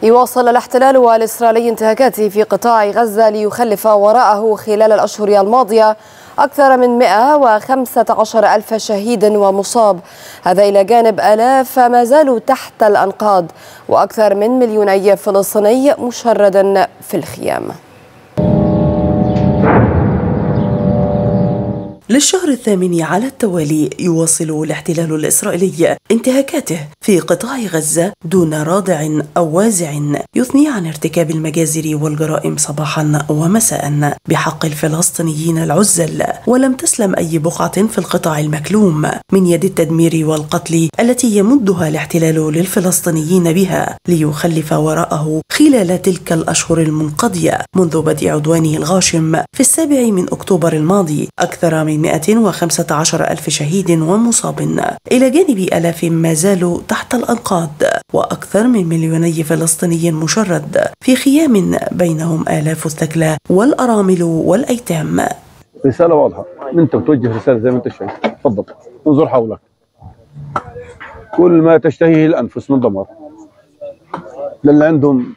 يواصل الاحتلال الإسرائيلي انتهاكاته في قطاع غزة ليخلف وراءه خلال الأشهر الماضية أكثر من 115 ألف شهيد ومصاب، هذا إلى جانب آلاف ما زالوا تحت الأنقاض وأكثر من 2 مليون فلسطيني مشرد في الخيام. للشهر الثامن على التوالي يواصل الاحتلال الإسرائيلي انتهاكاته في قطاع غزة دون رادع أو وازع، يثني عن ارتكاب المجازر والجرائم صباحا ومساء بحق الفلسطينيين العزل، ولم تسلم أي بقعة في القطاع المكلوم من يد التدمير والقتل التي يمدها الاحتلال للفلسطينيين بها ليخلف وراءه خلال تلك الأشهر المنقضية منذ بدء عدوانه الغاشم في 7 أكتوبر الماضي أكثر من 115 ألف شهيد ومصاب، إلى جانب آلاف ما زالوا تحت الأنقاض وأكثر من 2 مليون فلسطيني مشرد في خيام، بينهم آلاف الثكلى والأرامل والأيتام. رسالة واضحة، أنت بتوجه رسالة زي ما أنت شايف. تفضل انظر حولك، كل ما تشتهيه الأنفس من دمار للي عندهم.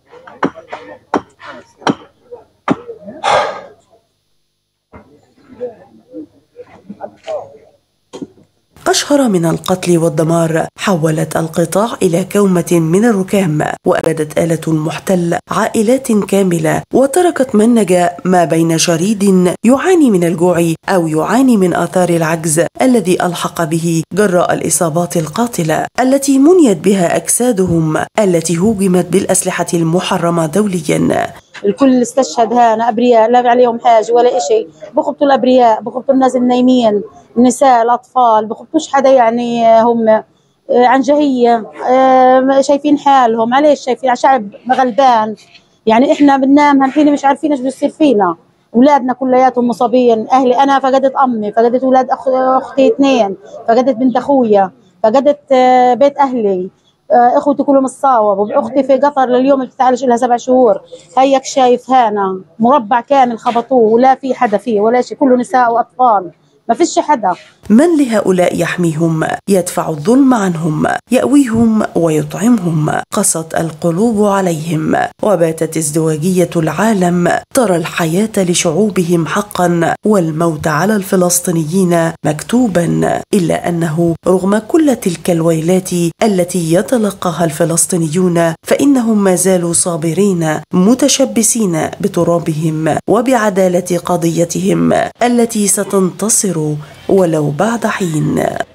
أشهر من القتل والدمار حولت القطاع إلى كومة من الركام، وأبادت آلة المحتل عائلات كاملة، وتركت من نجا ما بين شريد يعاني من الجوع أو يعاني من آثار العجز الذي ألحق به جراء الإصابات القاتلة التي منيت بها أجسادهم التي هوجمت بالأسلحة المحرمة دوليا. الكل استشهد هنا أبرياء، لا عليهم حاجة ولا إشي، بخبطوا الأبرياء، بخبطوا الناس النايمين، النساء، الأطفال، بخبطوش حدا، يعني هم عنجهية شايفين حالهم. عليش شايفين شعب غلبان، يعني إحنا بننام هالحين مش عارفين إيش بيصير فينا. أولادنا كلياتهم مصابين، أهلي أنا فقدت أمي، فقدت أولاد أختي 2، فقدت بنت أخويا، فقدت بيت أهلي، اخوتي كلهم تصاوبوا، اختي في قطر لليوم اللي بتعالج لها 7 شهور. هيك شايف هنا مربع كامل خبطوه ولا في حدا فيه ولا شيء، كله نساء واطفال، ما فيش حدا. من لهؤلاء يحميهم، يدفع الظلم عنهم، يأويهم ويطعمهم؟ قست القلوب عليهم، وباتت ازدواجية العالم ترى الحياة لشعوبهم حقا والموت على الفلسطينيين مكتوبا، إلا أنه رغم كل تلك الويلات التي يتلقاها الفلسطينيون فإنهم ما زالوا صابرين متشبثين بترابهم وبعدالة قضيتهم التي ستنتصر ولو بعد حين.